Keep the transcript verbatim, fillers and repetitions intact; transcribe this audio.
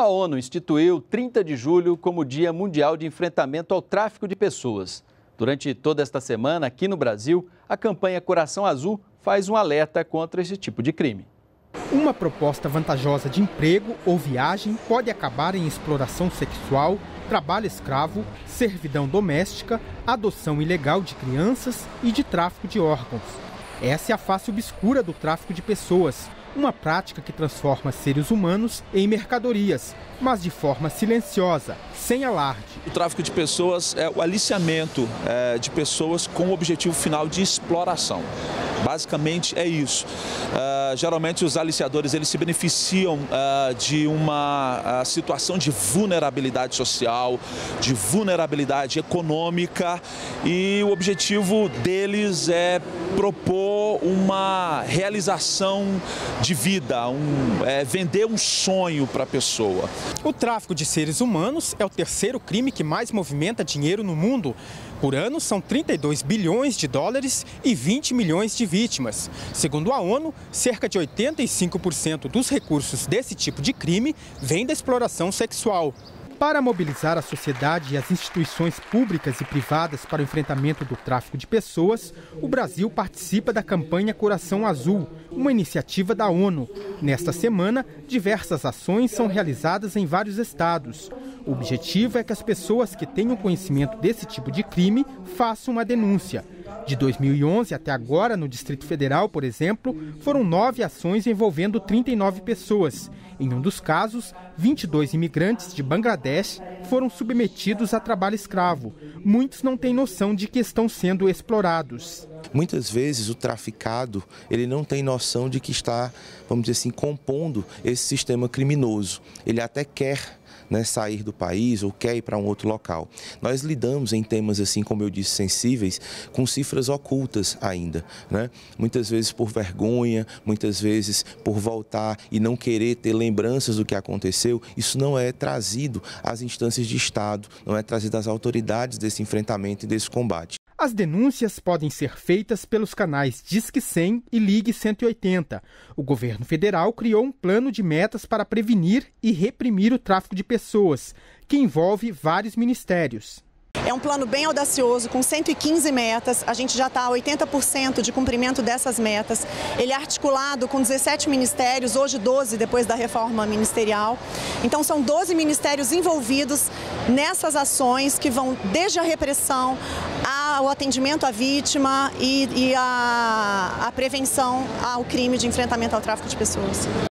A ONU instituiu trinta de julho como Dia Mundial de Enfrentamento ao Tráfico de Pessoas. Durante toda esta semana, aqui no Brasil, a campanha Coração Azul faz um alerta contra esse tipo de crime. Uma proposta vantajosa de emprego ou viagem pode acabar em exploração sexual, trabalho escravo, servidão doméstica, adoção ilegal de crianças e de tráfico de órgãos. Essa é a face obscura do tráfico de pessoas, uma prática que transforma seres humanos em mercadorias, mas de forma silenciosa, sem alarde. O tráfico de pessoas é o aliciamento é, de pessoas com o objetivo final de exploração. Basicamente é isso. Uh, geralmente os aliciadores eles se beneficiam uh, de uma uh, situação de vulnerabilidade social, de vulnerabilidade econômica, e o objetivo deles é propor uma realização de vida, um, é, vender um sonho para a pessoa. O tráfico de seres humanos é o terceiro crime que mais movimenta dinheiro no mundo. Por ano, são trinta e dois bilhões de dólares e vinte milhões de vítimas. Segundo a ONU, cerca de oitenta e cinco por cento dos recursos desse tipo de crime vem da exploração sexual. Para mobilizar a sociedade e as instituições públicas e privadas para o enfrentamento do tráfico de pessoas, o Brasil participa da campanha Coração Azul, uma iniciativa da ONU. Nesta semana, diversas ações são realizadas em vários estados. O objetivo é que as pessoas que tenham conhecimento desse tipo de crime façam uma denúncia. De dois mil e onze até agora, no Distrito Federal, por exemplo, foram nove ações envolvendo trinta e nove pessoas. Em um dos casos, vinte e dois imigrantes de Bangladesh foram submetidos a trabalho escravo. Muitos não têm noção de que estão sendo explorados. Muitas vezes o traficado ele não tem noção de que está, vamos dizer assim, compondo esse sistema criminoso. Ele até quer Né, sair do país ou quer ir para um outro local. Nós lidamos em temas, assim como eu disse, sensíveis, com cifras ocultas ainda, né? Muitas vezes por vergonha, muitas vezes por voltar e não querer ter lembranças do que aconteceu. Isso não é trazido às instâncias de Estado, não é trazido às autoridades desse enfrentamento e desse combate. As denúncias podem ser feitas pelos canais Disque cem e Ligue cento e oitenta. O governo federal criou um plano de metas para prevenir e reprimir o tráfico de pessoas, que envolve vários ministérios. É um plano bem audacioso, com cento e quinze metas, a gente já está a oitenta por cento de cumprimento dessas metas. Ele é articulado com dezessete ministérios, hoje doze depois da reforma ministerial. Então são doze ministérios envolvidos nessas ações que vão desde a repressão ao atendimento à vítima e, e a, a prevenção ao crime de enfrentamento ao tráfico de pessoas.